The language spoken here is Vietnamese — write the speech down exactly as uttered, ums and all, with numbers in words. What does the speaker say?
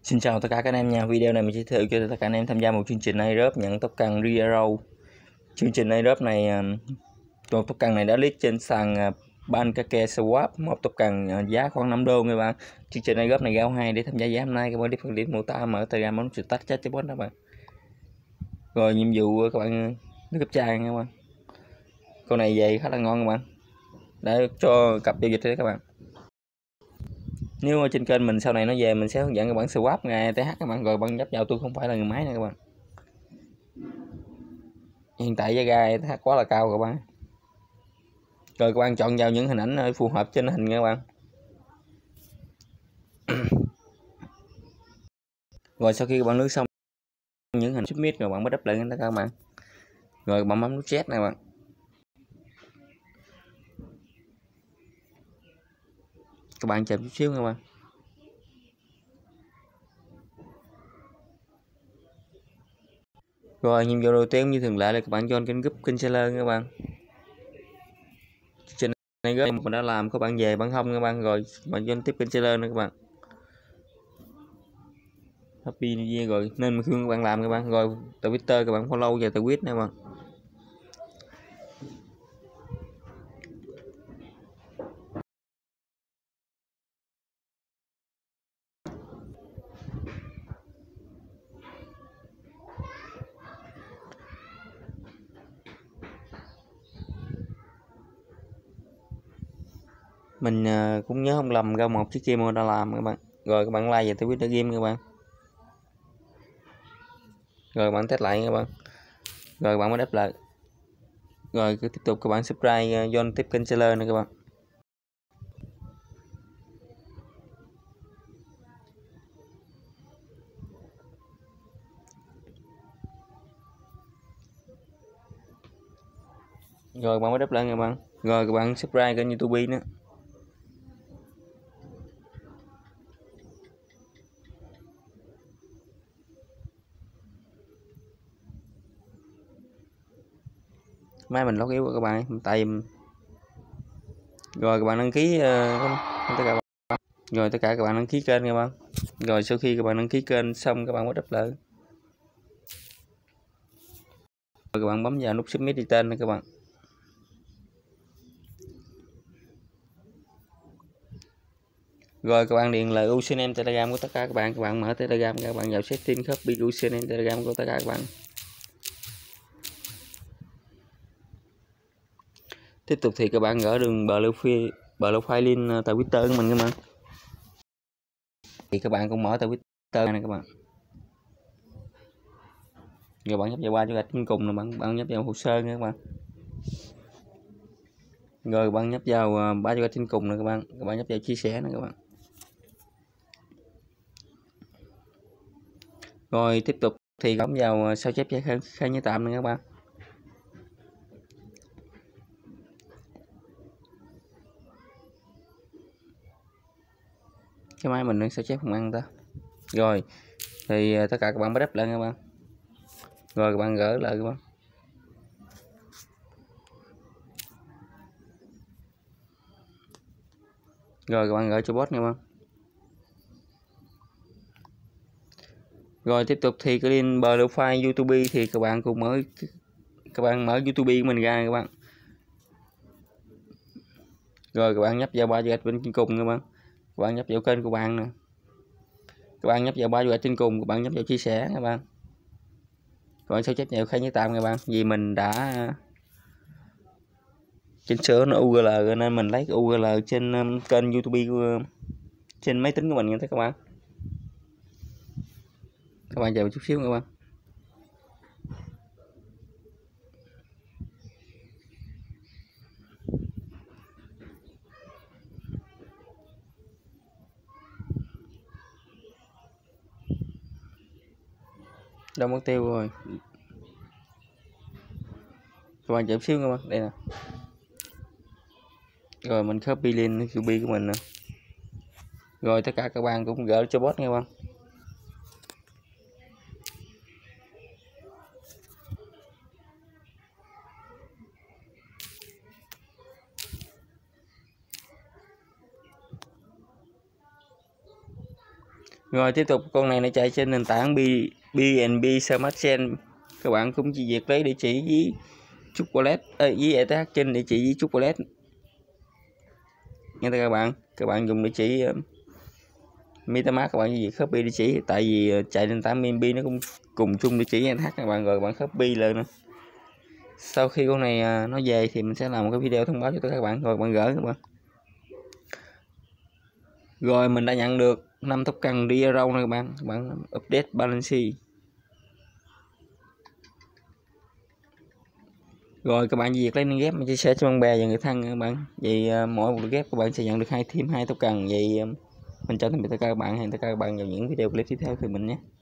Xin chào tất cả các anh em nha. Video này mình giới thiệu cho tất cả anh em tham gia một chương trình airdrop nhận token Rearo. Chương trình airdrop này, một token này đã list trên sàn Pancake Swap, một token giá khoảng năm đô các bạn. Chương trình airdrop này gạo hai để tham gia giá hôm nay các bạn đi phần điểm mô tả mở Telegram bấm chuột tắt chat chatbot đó bạn. Rồi nhiệm vụ các bạn nước cấp chai các bạn. Con này về khá là ngon các bạn. Để cho cặp giao dịch đấy các bạn. Nếu ở trên kênh mình sau này nó về mình sẽ hướng dẫn các bạn swap ngày e tê hát các bạn, rồi bạn nhấp vào tôi không phải là người máy nè các bạn. Hiện tại giá ga e tê hát quá là cao các bạn. Rồi các bạn chọn vào những hình ảnh phù hợp trên hình các bạn. Rồi sau khi các bạn nước xong những hình submit rồi bạn mới đắp lại người ta các bạn. Rồi bạn bấm nút chat này các bạn. Các bạn chờ chút xíu các bạn. Rồi nhiệm vụ đầu tiên như thường lệ là các bạn join kênh group kênh seller các bạn. Trên này group mình đã làm, các bạn về bạn không các bạn, rồi bạn join tiếp kênh seller nữa các bạn. Happy New Year rồi nên mình khuyên các bạn làm các bạn. Rồi Twitter các bạn follow và tweet nè các bạn. Mình cũng nhớ không lầm ra một chiếc game đã làm các bạn. Rồi các bạn like về Twitter game các bạn. Rồi bạn test lại các bạn. Rồi bạn mới đáp lại. Rồi cứ tiếp tục các bạn subscribe join tiếp kênh seller này các bạn. Rồi bạn mới đáp lại các bạn. Rồi các bạn subscribe kênh YouTube nữa. Máy mình lót yếu các bạn, tại rồi các bạn đăng ký uh, tất cả bạn. Rồi tất cả các bạn đăng ký kênh các bạn. Rồi sau khi các bạn đăng ký kênh xong các bạn mới đáp lại. Rồi các bạn bấm vào nút submit đi tên này các bạn. Rồi các bạn điền là username Telegram của tất cả các bạn. Các bạn mở Telegram, các bạn vào setting copy username Telegram của tất cả các bạn. Tiếp tục thì các bạn gỡ đường profile profile link tại Twitter của mình các bạn. Thì các bạn cũng mở tại Twitter này các bạn. Rồi bạn nhấp vào qua cho gạch trên cùng là bạn bạn nhấp vào hồ sơ nha các bạn. Rồi bạn nhấp vào ba cho gạch trên cùng này các bạn. Các bạn nhấp vào chia sẻ này các bạn. Rồi tiếp tục thì bấm vào sao chép giải khai, khai nhớ tạm này các bạn. Cái máy mình nó sao chép không ăn ta. Rồi thì tất cả các bạn mới đắp lại các bạn. Rồi các bạn gỡ lại các bạn. Rồi các bạn gửi cho bot nha các bạn. Rồi tiếp tục thì cái link profile YouTube thì các bạn cũng mở các bạn mở YouTube của mình ra các bạn. Rồi các bạn nhấp vào ba gạch bên trên cùng các bạn. Các bạn nhấp vào kênh của bạn nè. Các bạn nhấp vào ba gạch trên cùng, các bạn nhấp vào chia sẻ các bạn. Các bạn sao chép vào khai nhớ tạm các bạn. Vì mình đã chỉnh sửa nó u rờ lờ nên mình lấy u rờ lờ trên um, kênh YouTube của, trên máy tính của mình nha các bạn. Các bạn chờ một chút xíu các bạn. Đâu mất tiêu rồi. Các bạn chờ một xíu các bạn. Đây nè. Rồi mình copy link YouTube của mình nè. Rồi tất cả các bạn cũng gửi cho bot nha các bạn. Rồi tiếp tục con này nó chạy trên nền tảng B bê en bê Smart Chain. Các bạn cũng chỉ việc lấy địa chỉ với chocolate à, với e tê hát trên địa chỉ với chocolate nghe các bạn. Các bạn dùng địa chỉ uh, MetaMask, các bạn chỉ việc copy địa chỉ, tại vì uh, chạy nền tảng bê en bê nó cũng cùng chung địa chỉ e tê hát các bạn, rồi các bạn copy lên nữa. Sau khi con này uh, nó về thì mình sẽ làm một cái video thông báo cho tất cả các bạn, rồi các bạn gỡ các bạn. Rồi mình đã nhận được năm token Rearrow này các bạn. Các bạn update balance. Rồi các bạn việc lấy liên ghép mình chia sẻ cho bạn bè và người thân các bạn. Vậy uh, mỗi một ghép các bạn sẽ nhận được hai thêm hai token. Vậy uh, mình chào tạm biệt tất cả các bạn, hẹn tất cả các bạn vào những video clip tiếp theo từ mình nhé.